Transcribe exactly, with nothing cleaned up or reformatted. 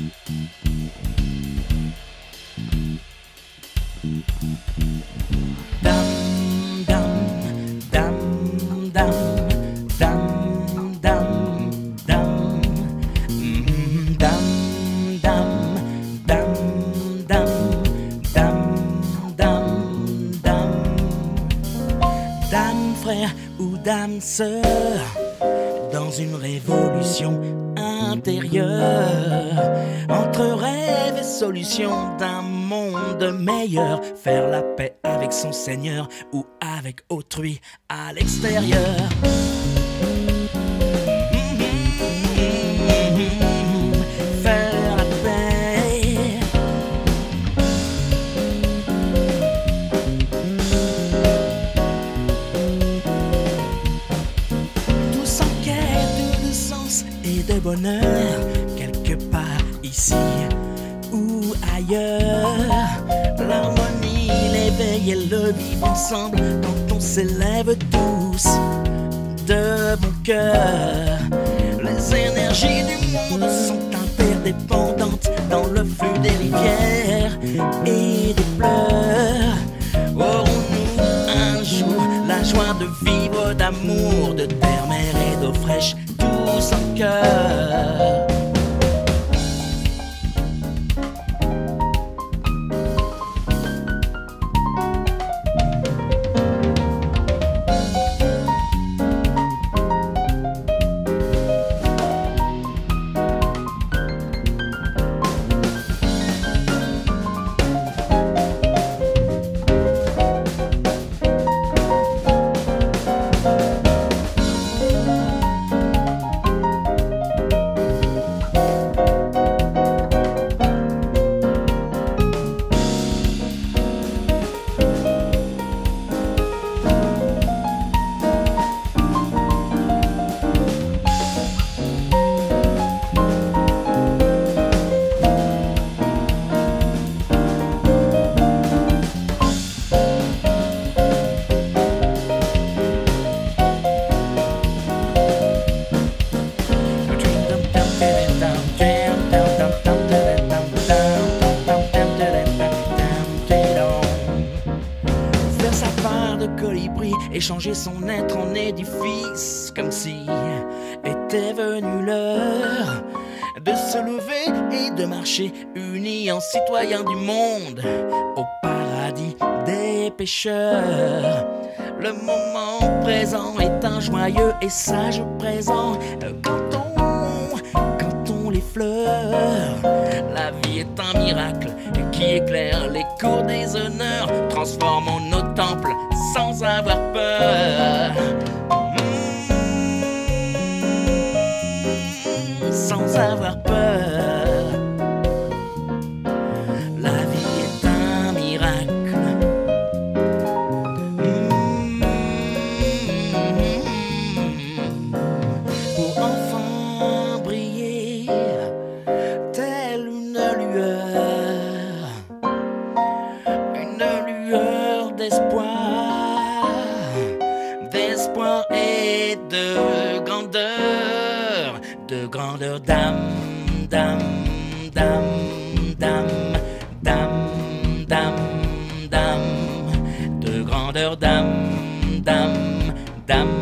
Dam, dam, dam, dam, dam, dam, dam, mm, dam, dam, dam, dam, dam, dam, dam. Dame frère ou dame sœur, dans une révolution intérieure, entre rêve et solution d'un monde meilleur, faire la paix avec son Seigneur ou avec autrui à l'extérieur. Faire la paix. Tous en quête de sens et de bonheur, quelque part ici ou ailleurs. L'harmonie, l'éveil et le vivre ensemble, quand on s'élève tous de bon cœur. Les énergies du monde sont interdépendantes dans le flux des rivières et des pleurs. Aurons-nous un jour la joie de vivre d'amour, de terre, mer et d'eau fraîche, tous en cœur? Échanger son être en édifice, comme si était venue l'heure de se lever et de marcher unis en citoyens du monde au paradis des pécheurs. Le moment présent est un joyeux et sage présent quand on, quand on l'effleure. La vie est un miracle qui éclaire les cours des honneurs, transformons nos temples sans avoir peur. Mmh, sans avoir peur. La vie est un miracle. Mmh, pour enfin briller telle une lueur, une lueur d'espoir. D'espoir et de grandeur, de grandeur, dame, dame, dame, dame, dame, dame, dame, de grandeur, dame, dame, dame.